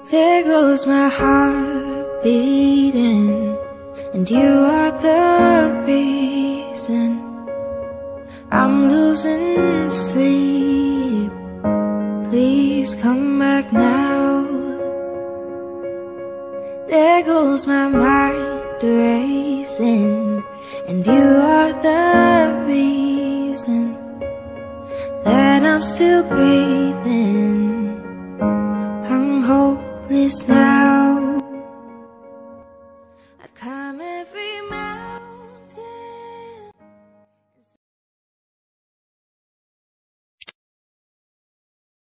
There goes my heart beating, and you are the reason I'm losing sleep. Please come back now. There goes my mind racing, and you are the reason that I'm still breathing.